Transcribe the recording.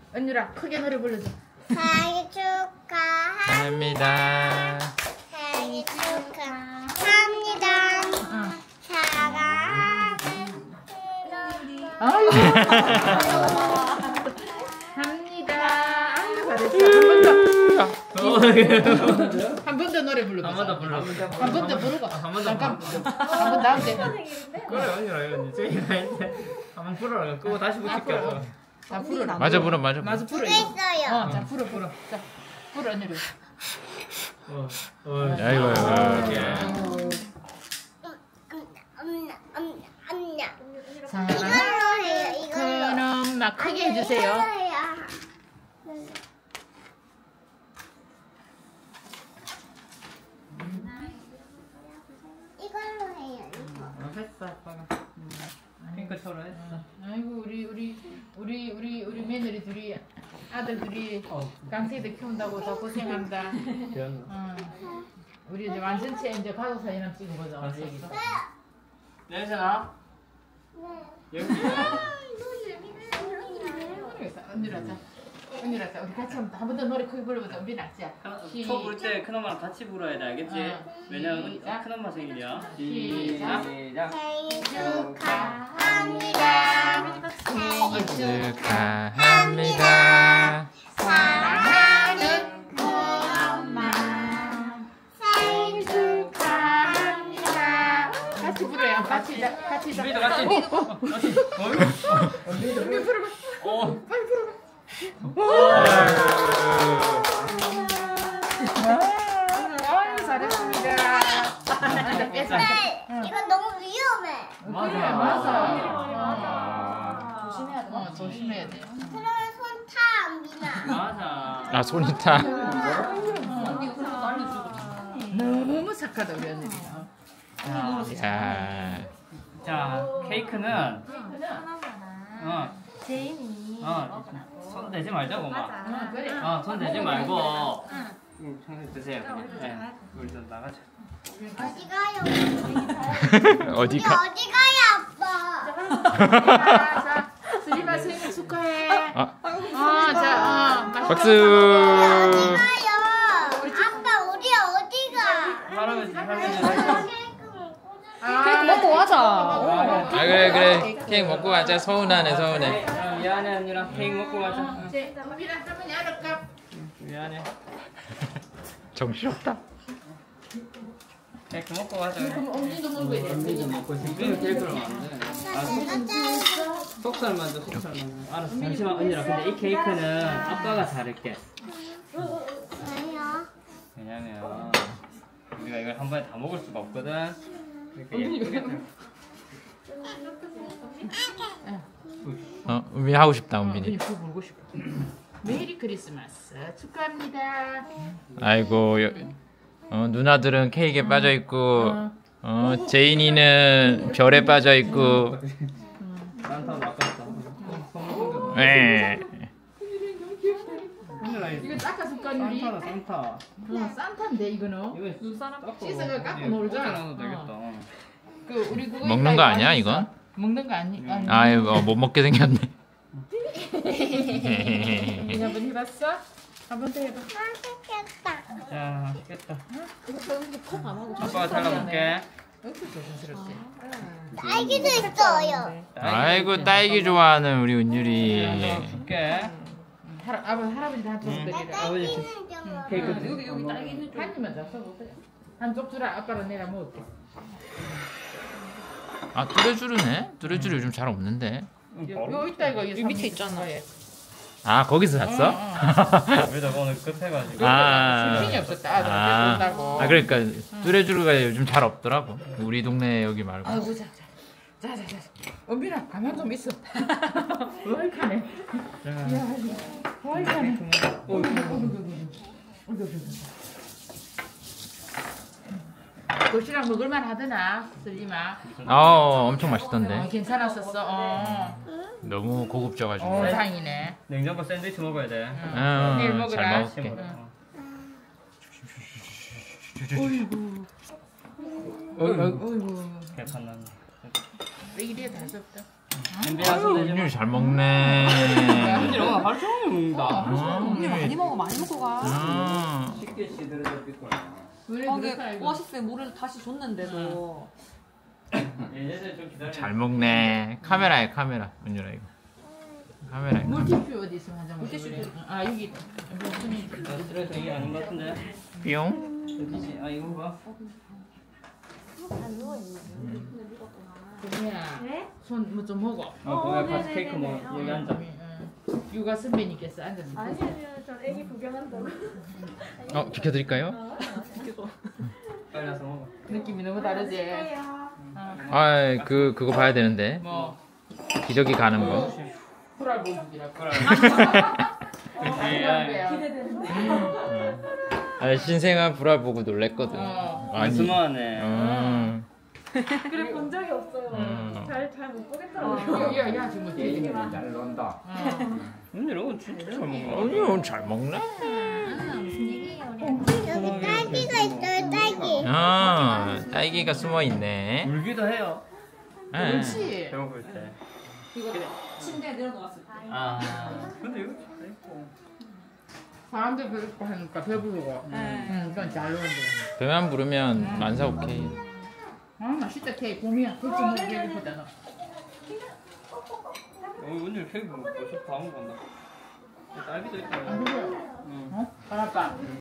언니라 크게 노래 불러줘. 생일 축하합니다. 생일 축하합니다. 사랑하는 아유. 합니다. 아유 잘했어. 한 번 더 노래 불러. 한 번 더 불러. 한 번 더 부르고. 한 번 더 잠깐. 한번 나올게. 그래 언니라 이거 제이가 했는데 한번 불어라. 그거 다시 붙일게. 자 불어라. 맞아 불어 맞아. 맞아 불어. 있어요. 자 불어. 자 불어 언니를. 아이고 아이고. 사랑하는 큰 엄마 크게 해주세요. 이걸로 해요. 했어 아빠가. 핑크처럼 했어. 아이고 우리 며느리 둘이 아들 둘이 강세들 키운다고 더 고생한다. 우리 이제 완전체 이제 가족 사진 한번 찍어보자. 여기서. 내잖아. 여기. 언니라 자 우리 같이 한 번 더 노래 크게 불러보자. 은빈아 자. 초 볼 때 큰엄마랑 같이 불어야 돼 알겠지? 왜냐면 큰엄마 생일이야. 시작. 생일 축하합니다. 생일 축하합니다. 사랑하는 큰엄마. 생일 축하합니다. 같이 불어요. 같이. 우리도 같이. 은빈 불어봐. 빨리 불어봐. 아유 잘했습니다. 이건 너무 위험해. 맞아. 조심해야 돼. 조심해야 돼. 그러면 손 타, 안비나. 맞아. 아 손이 타. 너무 착하다 우리 언니. 야. 자 케이크는 제인이. 손 대지 말자고 막. 그래. 손 대지 말고. 형님 드세요. 네. 우리 좀 나가자. 어디 가요? 어디 우리 가? 어디 가요, 아빠? 자, 수리마 생일 축하해. 자, 박수. 어디 가요? 아빠, 우리 어디 가? 할아버지. 케이크 먹고 가자. 아 그래 케이크 먹고 가자. 서운하네 서운해. 미안해 언니랑 케이크 먹고 가자. 은빈아 할머니 알을까? 미안해. 정신없다. 케이크 먹고 가자. 그럼 엄지도 먹어야 돼. 언니도 먹고 싶어. 케이크를 안 돼. 속살 만져 속살 만져. 알았어 잠시만 언니랑 근데 이 케이크는 아빠가 자를게. 왜요? 왜냐면 우리가 이걸 한 번에 다 먹을 수가 없거든. 그러니까 예쁘게 은빈이 하고 싶다 은빈이. 그거 보고 싶어. 메리 크리스마스 축하합니다. 아이고 누나들은 케이크에 빠져 있고 제인이는 별에 빠져 있고. 난다 아깝다. 에. 이거 닦아 숟가락이. 산타다 산타. 산타인데 이거는. 이거 씻어가 깎고 놀자. 깎고 되겠다. 그 우리 그거 먹는 거 아니야 이건? 먹는 거 아니? 아이고 못 먹게 생겼네. 한번 해봤어? 한 번 더 해봐. 맛있겠다. 자 맛있겠다. 콕안 하고. 아빠가 잘라볼게. 이렇게 조심스럽지. 딸기도 있어요. 아이고 딸기 좋아하는 우리 은율이. 줄게. 할아버지한테 좀 드리라. 아버지 케이크 여기 딸기 있는 쪽. 한 입만 잡숴보세요. 한쪽 주라. 아빠랑 내가 먹을게. 아 뚜레쥬르네? 뚜레쥬르 요즘 잘 없는데. 요 있다 이거. 여기 밑에 있잖아. 아 거기서 샀어? 우리도 오늘 급해가지고. 정신이 없었다. 아들 온다고. 그러니까 뚜레쥬르가 요즘 잘 없더라고. 우리 동네 여기 말고. 아이고 자. 은빈아 가만 좀 있어. 어이카네. 어이카네. 도시락 먹을만 하더나 슬리마. 엄청 맛있던데. 괜찮았었어. 너무 고급져가지고. 다행이네. 냉장고 샌드위치 먹어야 돼. 내일 먹으라. 잘 먹을게. 어이구. 개판났네. 왜 이래 다 없다. 엠비야 손 대지 마. 은율 잘 먹네. 은율 오늘 하루 종일 먹는다. 언니 많이 먹어 많이 먹고 가. 쉽게 시들어져 삐고. 왜 거기에 그렇다 이거. 오아시스에 물을 다시 줬는데도 얘네들 좀 기다려. 잘 먹네. 카메라에 카메라. 은율아 이거. 카메라에. 물티슈 어디 있어 한장 물티슈 아 여기 있다. 무슨 스트레스 이게 아닌 것 같은데. 뿅. 어디지? 아 이거 봐. 그냥 손뭐 좀 먹어. 거기 같이 케이크 먹어. 여기 앉아. 육아 선배님께서 앉아서. 저 애기 구경한다고. 비켜드릴까요? 빨리 와서 먹어. 느낌이 너무 다르지. 아, 그거 봐야 되는데. 뭐 기저귀 가는 거. 프라보기라고. 아, 신생아 불알 보고 놀랬거든. 안 스마하네. 그래 본 적이 없어요. 잘 못 보겠더라고요. 야 지금 되게 잘 논다. 은율 오늘 진짜 잘 먹어. 은율 잘 먹네. 여기 딸기가 있어요. 딸기. 딸기가 숨어 있네. 울기도 해요. 그렇지. 배고플 때. 이거 침대에 내려놓았을 때. 아. 근데 이거 잘했고. 사람들 배고파 하니까 배부르고. 그건 잘 노는데. 배만 부르면 만사 오케이. 아 맛있다 케이크. 봄이야. 그렇지 뭐 배고프잖아. 은율 케이크 먹고 싶어 안 먹는다. 딸기도 있다. 안 그래? 어? 아빠.